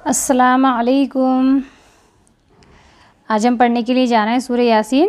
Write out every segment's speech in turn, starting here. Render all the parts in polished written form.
السلام علیکم۔ آج ہم پڑھنے کے لیے جا رہے ہیں سورہ یاسین۔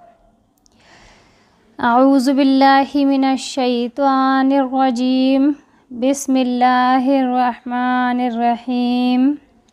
اعوذ باللہ من الشیطان الرجیم، بسم اللہ الرحمن الرحیم۔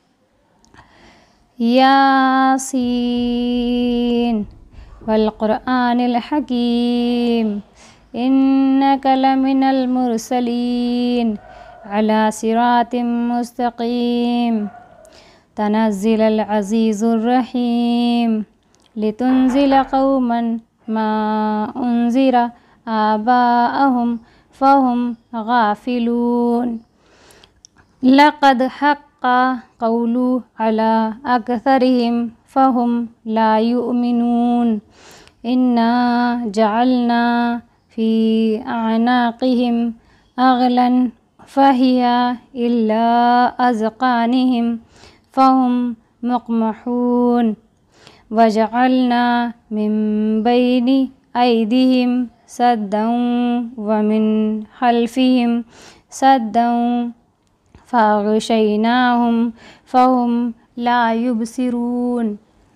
یاسین والقرآن الحکیم، انک لمن المرسلین علی صراط مستقیم، تنزل العزیز الرحیم، لتنزل قوما ما انذر آباءهم فهم غافلون، لقد حق قول على أكثرهم فهم لا يؤمنون، إنا جعلنا في أعناقهم أغلا فهي إلى أذقانهم فهم مقمحون، وجعلنا من بين أيديهم سدا ومن خلفهم سدا فأغشيناهم فهم لا يبصرون،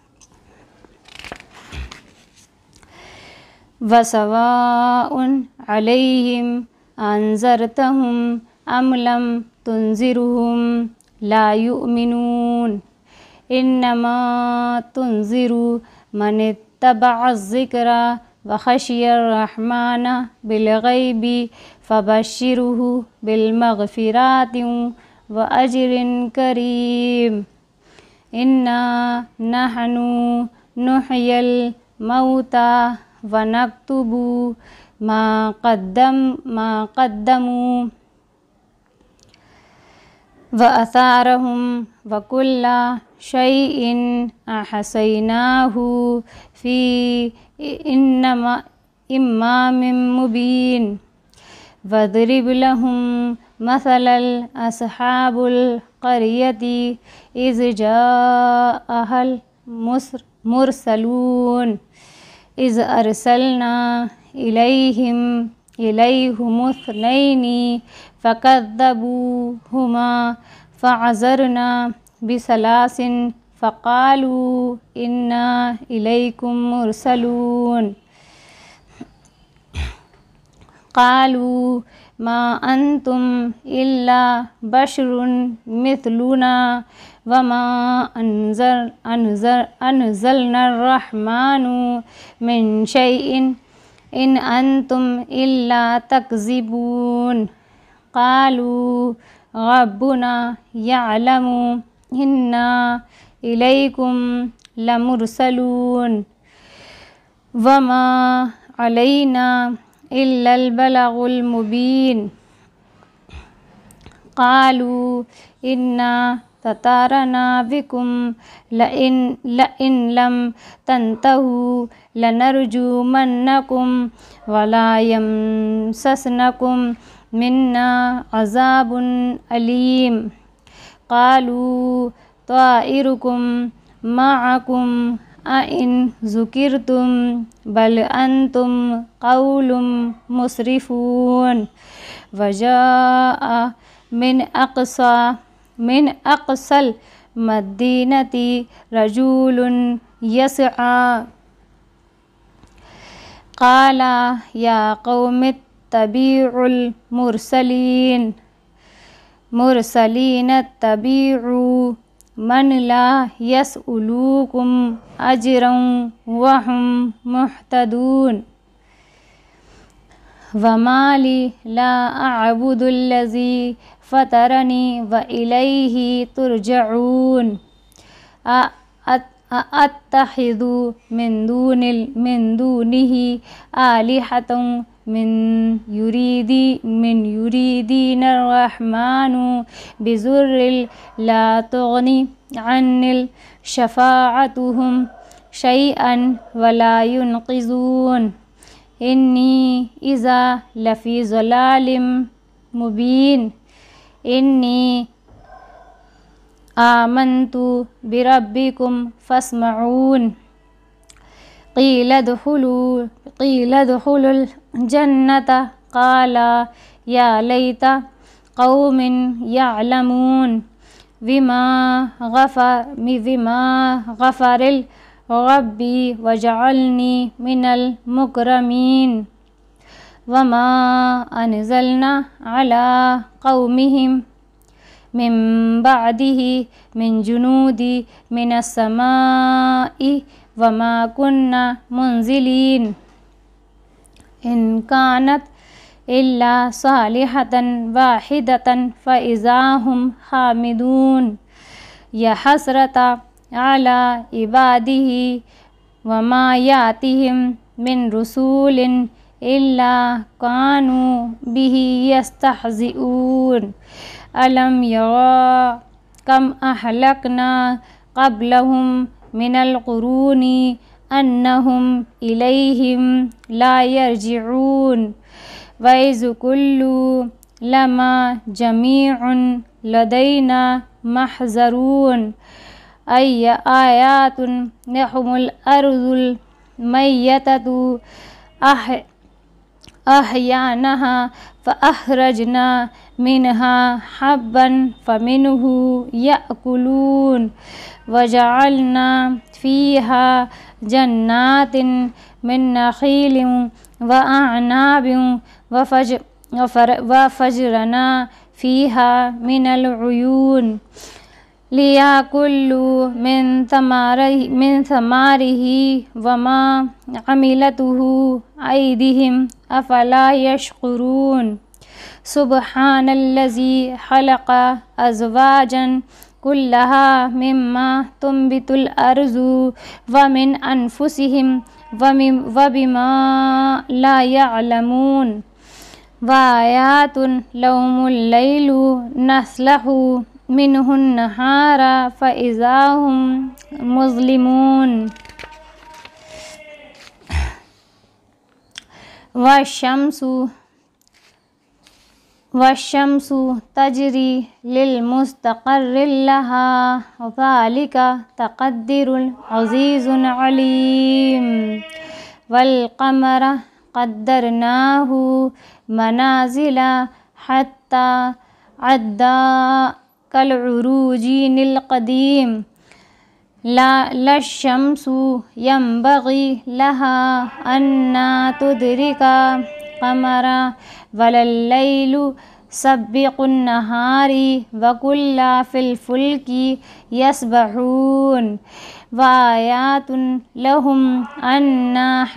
وسواء عليهم أنذرتهم أم لم تنذرهم لا يؤمنون، إنما تنذر من اتبع الذكر وخشي الرحمن بالغيب فبشره بالمغفرات وأجر كريم، إنا نحن نحيي الموتى ونكتب ما قدموا وآثارهم وكل شيء أحصيناه في إمام مبين، واضرب لهم مثل أصحاب القرية إذ جاءها المرسلون إذ أرسلنا إليهم اثنين فكذبوهما فعزرنا بثلاث فقالوا إنا إليكم مرسلون، قالوا ما أنتم إلا بشر مثلنا وما أنزلنا الرحمن من شيء إن أنتم إلا تكذبون، قالوا ربنا يعلم إنا إليكم لمرسلون وما علينا إلا البلاغ المبين، قالوا إنا تطيرنا بكم لئن لم تنتهوا لنرجمنكم ولا يمسسنكم منا عذاب أليم، قالوا طائركم معكم أئن ذكرتم بل أنتم قوم مسرفون، وجاء من أقصى المدينة رجل يسعى قال يا قوم اتبعوا المرسلين اتبعوا من لا يسألوكم أجرا وهم مهتدون، وما لي لا أعبد الذي فطرني وإليه ترجعون، أأتخذ من دونه آلهة من يريدين الرحمن بضر لا تغني عني شفاعتهم شيئا ولا ينقذون، إني إذا لفي ضلال مبين، إني آمنت بربكم فاسمعون، قيل ادخلوا الجنة قال يا ليت قوم يعلمون بما غفر ربي وجعلني من المكرمين وما أنزلنا على قومهم من بعده من جنود من السماء وما كنا منزلين إن كانت إلا صالحة واحدة فإذا هم حامدون يا حسرة على عباده وما يأتيهم من رسول إلا كانوا به يستهزئون ألم يروا كم أهلكنا قبلهم من القرون أنهم إليهم لا يرجعون وإذ كل لما جميع لدينا محذرون أي آيات لهم الأرض الميتة أحياناها فأخرجنا منها حبا فمنه يأكلون وجعلنا فيها جنات من نخيل وأعناب وفجرنا فيها من العيون ليأكلوا من ثماره وما عملته أيديهم أفلا يشكرون سبحان الذي خلق أزواجا كلها مما تنبت الأرض ومن أنفسهم وبما لا يعلمون وآيات لهم الليل نسلخ منه النهار فإذا هم مظلمون والشمس تجري للمستقر لها ذلك تقدير العزيز العليم والقمر قدرناه منازل حتى عدا كالعروجين القديم لا الشمس ينبغي لها أن تدرك قمرا ولا الليل سبق النهار وكل في الفلك يسبحون وآيات لهم أنا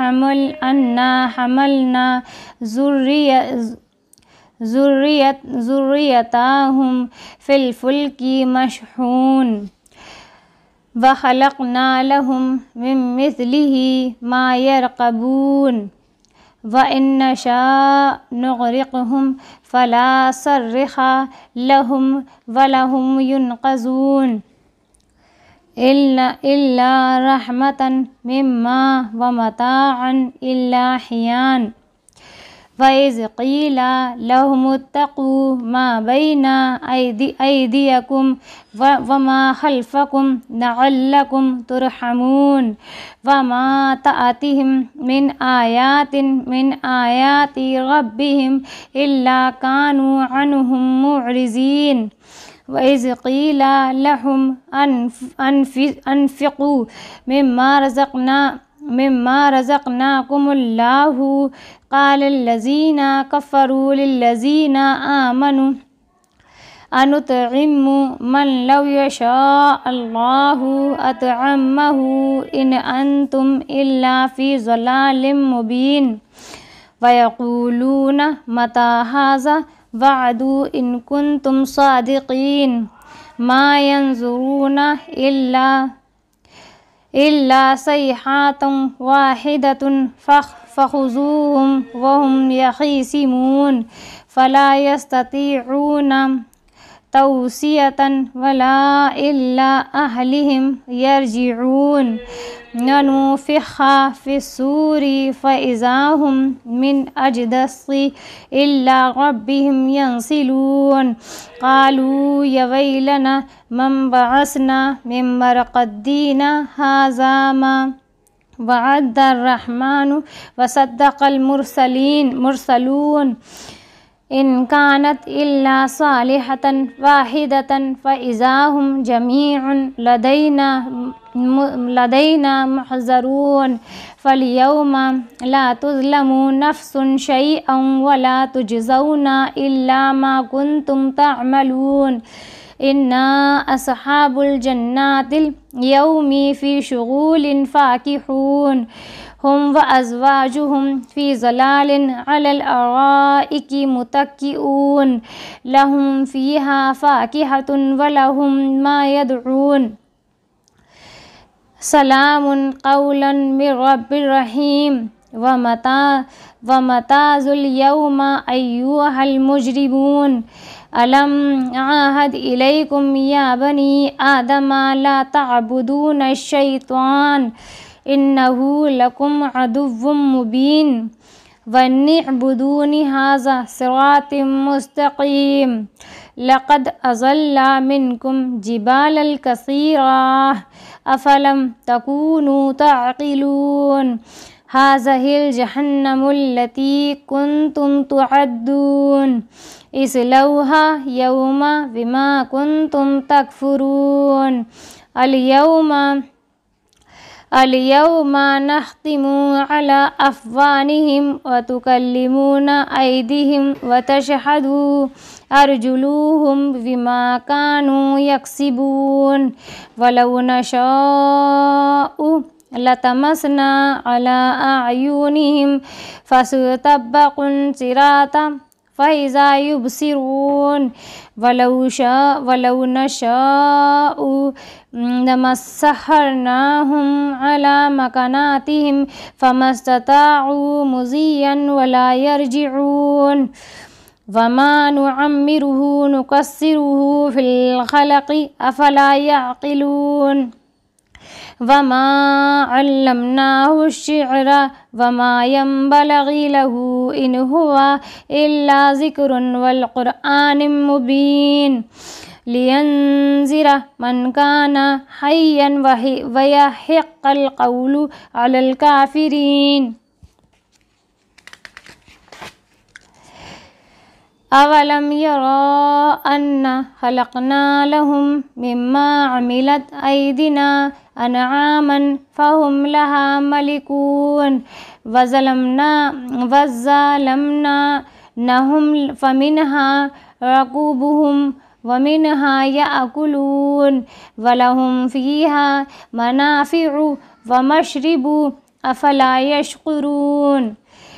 حملنا ذريتهم في الفلك مشحون وخلقنا لهم من مثله ما يركبون وإن نشاء نغرقهم فلا صرخ لهم ولهم ينقذون إلا رحمة مما ومتاعا إلى حين وإذ قيل لهم اتقوا ما بين أيديكم وما خلفكم لعلكم ترحمون وما تأتيهم من آيات ربهم إلا كانوا عنهم معرضين وإذ قيل لهم أنفقوا مما رزقناكم الله قال الذين كفروا للذين آمنوا أنطعم من لو يشاء الله أطعمه إن أنتم إلا في ضلال مبين ويقولون متى هذا وعد إن كنتم صادقين ما ينظرون إلا صيحة واحدة فخذوهم وهم يخيسمون فلا يستطيعون توصية ولا إلى أهلهم يرجعون ونفخ في الصور فإذا هم من أجدث إلى ربهم ينسلون قالوا يا ويلنا من بعثنا من مرقدنا هذا وعد الرحمن وصدق المرسلون إن كانت إلا صالحة واحدة فإذا هم جميع لدينا محضرون فاليوم لا تظلم نفس شيئا ولا تجزون إلا ما كنتم تعملون إنا أصحاب الجنات اليوم في شغول فاكهون هم وأزواجهم في ظلال على الأرائك متكئون لهم فيها فاكهة ولهم ما يدعون سلام قولا من رب رحيم ومتاز اليوم أيها المجرمون ألم أعهد إليكم يا بني آدم لا تعبدون الشيطان إنه لكم عدو مبين وأن اعبدوني هذا صراط مستقيم لقد أضل منكم جبالا كثيرا أفلم تكونوا تعقلون هذه الجهنم التي كنتم توعدون اصلوها يوم بما كنتم تكفرون اليوم نختم على أفواههم وتكلمنا أيديهم وتشهد أرجلهم بما كانوا يكسبون ولو نشاء لطمسنا على أعينهم فاستبقوا الصراط فإذا يبصرون ولو نشاء لمسخرناهم على مكاناتهم فما استطاعوا مضيا ولا يرجعون وما نعمره نكسره في الخلق أفلا يعقلون وما علمناه الشعر وما ينبغي له إن هو إلا ذكر والقرآن مبين لينذر من كان حيا ويحق القول على الكافرين أولم يروا أن خلقنا لهم مما عملت أيدينا أنعاما فهم لها ملكون وظلمناهم فمنها ركوبهم ومنها يأكلون ولهم فيها منافع ومشرب أفلا يشكرون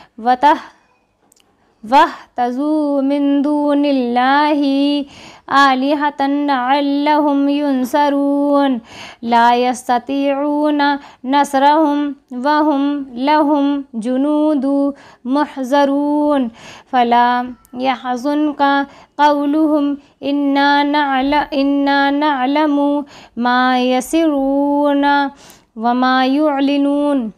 واتخذوا من دون الله آلهة لعلهم ينصرون لا يستطيعون نصرهم وهم لهم جنود محضرون فلا يحزنك قولهم إنا نعلم ما يسرون وما يعلنون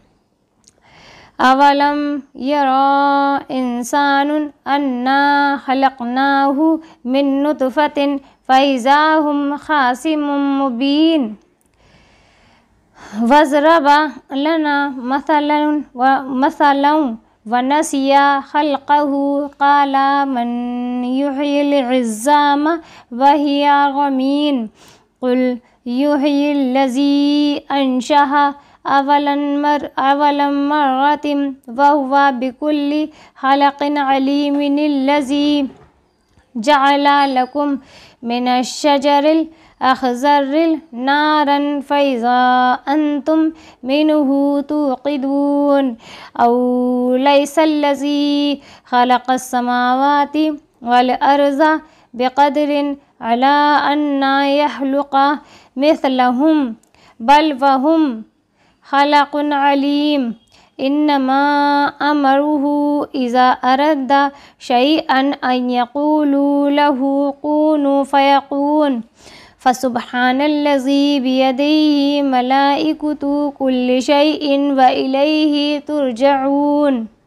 أولم يرى إنسان أنا خلقناه من نطفة فإذا هم خصيم مبين واضرب لنا مثلا ونسي خلقه قال من يحيي العظام وهي رميم قل يحيي الذي أنشأها أول مرة وهو بكل خلق عليم الذي جعل لكم من الشجر الأخضر نارا فإذا أنتم منه توقدون أو ليس الذي خلق السماوات والأرض بقدر على أن يخلق مثلهم بل وهم خلق عليم إنما أمره إذا أراد شيئا أن يقول له كن فيكون فسبحان الذي بيده ملائكة كل شيء وإليه ترجعون